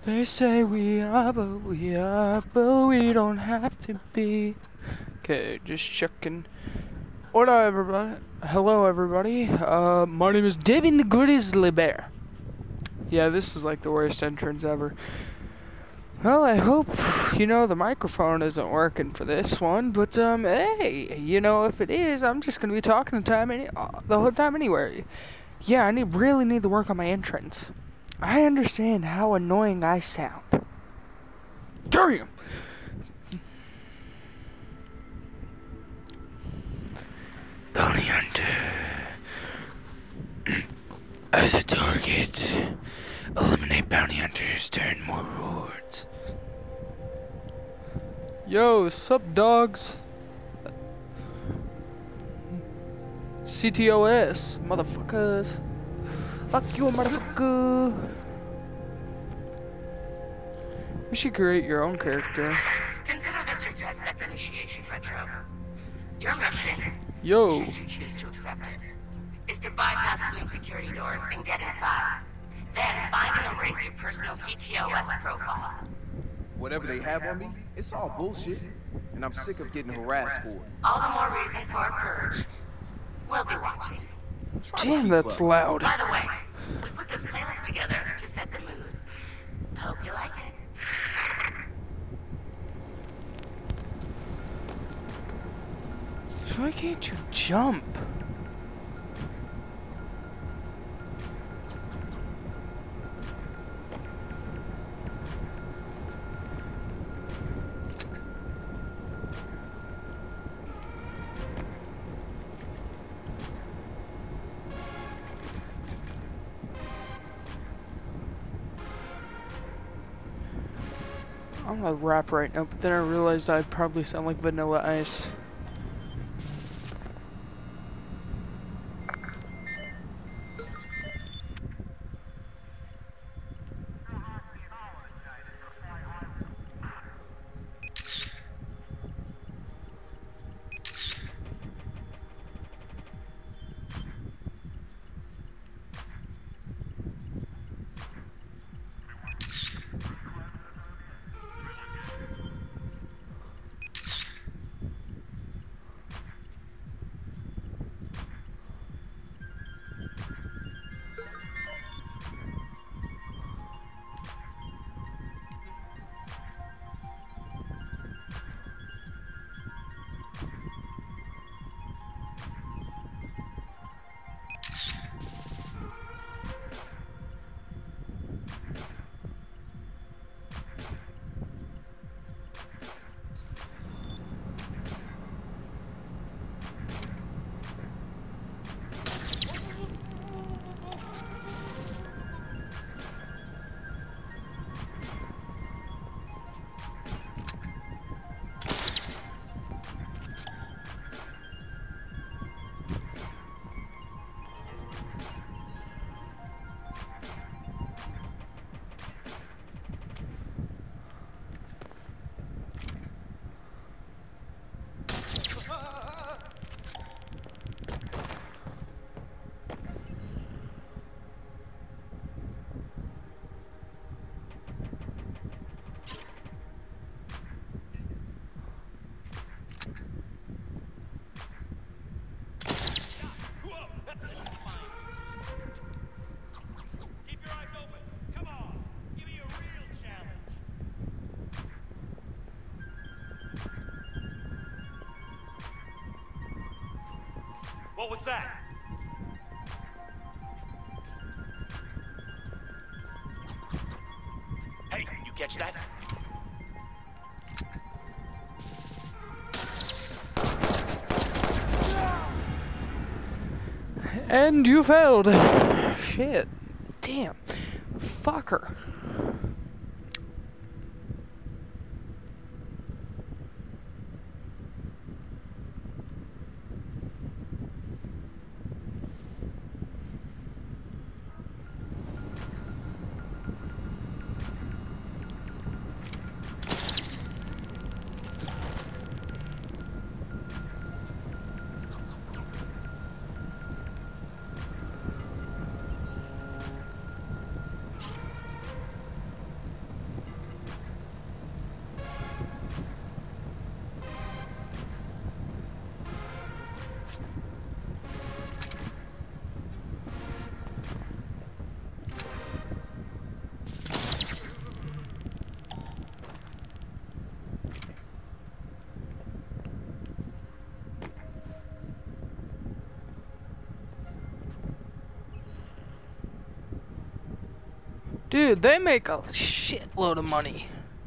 They say we are, but we don't have to be. Okay, just checking. What up, everybody? Hello, everybody. My name is Devin the Grizzly Bear. Yeah, this is like the worst entrance ever. Well, I hope, the microphone isn't working for this one, but, hey, if it is, I'm just gonna be talking the whole time anyway. Yeah, really need to work on my entrance. I understand how annoying I sound. Damn! Bounty Hunter. As a target, eliminate bounty hunters to earn more rewards. Yo, sup dogs? CTOS, motherfuckers. Fuck you, motherfucker. You should create your own character. Consider this your DedSec initiation, Retro. Your mission, Yo. should you choose to accept it, is to bypass Bloom security doors and get inside. Then find and erase your personal CTOS profile. Whatever they have on me, it's all bullshit. And I'm sick of getting harassed for it. All the more reason for a purge. We'll be watching. Damn, that's loud. By the way, we put this playlist together to set the mood. Hope you like it. Why can't you jump? I'm gonna rap right now, but then I realized I'd probably sound like Vanilla Ice. What was that? Hey, you catch that? And you failed. Shit. Damn. Fucker. Dude, they make a shitload of money.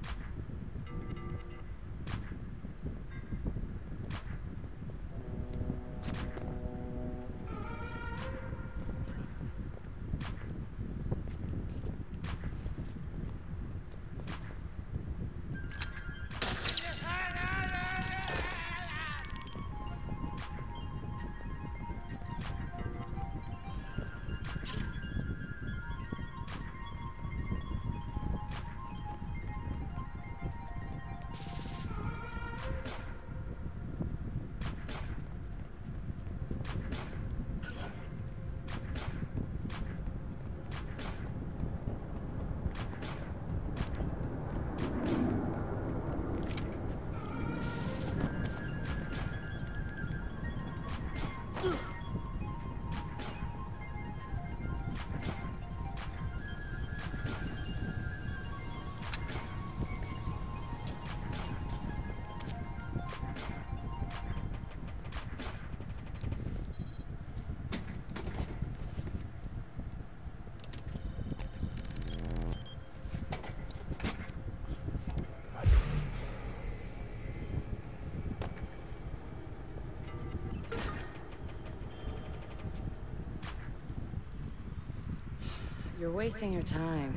You're wasting your time.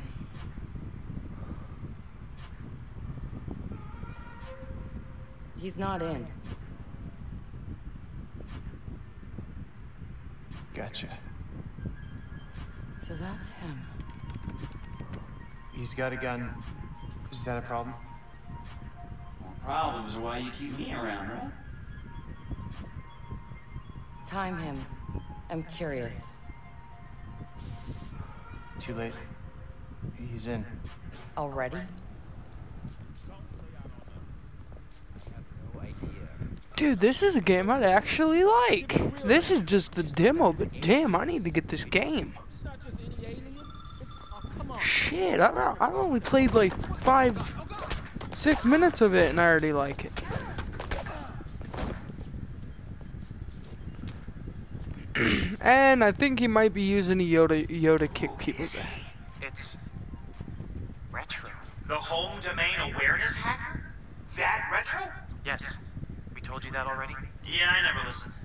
He's not in. Gotcha. So that's him. He's got a gun. Is that a problem? Problems are why you keep me around, right? Time him. I'm curious. Too late. He's in. Already? Dude, this is a game I'd actually like. This is just the demo, but damn, I need to get this game. Shit, I only played like 5-6 minutes of it and I already like it. And I think he might be using a Yoda kick people. It's retro. The home domain awareness hacker? That retro? Yes. We told you that already? Yeah, I never listened.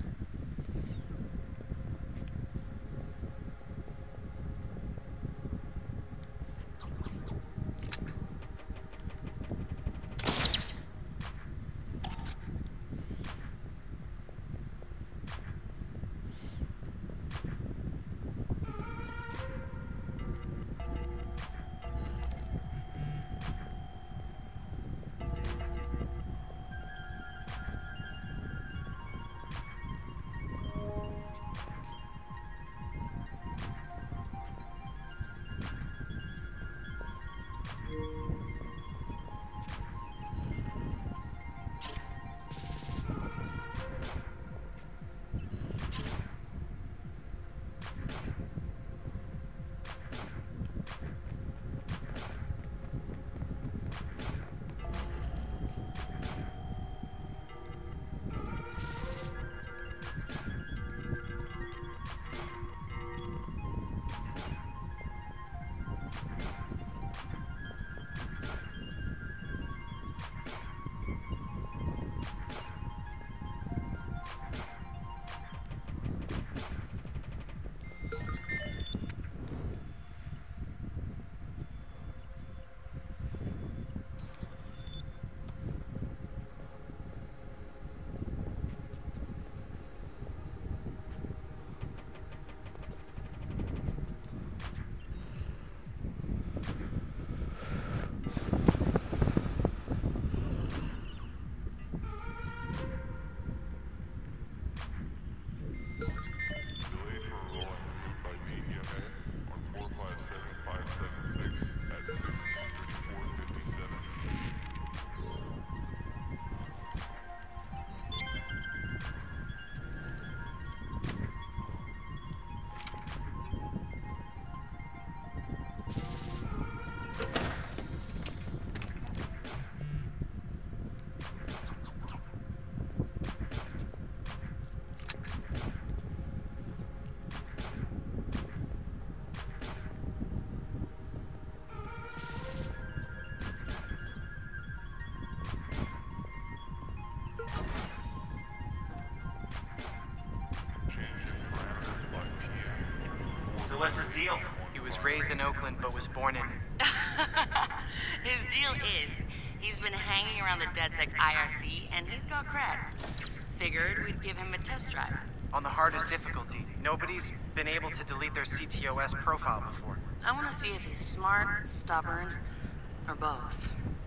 was raised in Oakland but was born in... His deal is, he's been hanging around the DedSec IRC and he's got cred. Figured we'd give him a test drive. on the hardest difficulty. Nobody's been able to delete their CTOS profile before. I want to see if he's smart, stubborn, or both.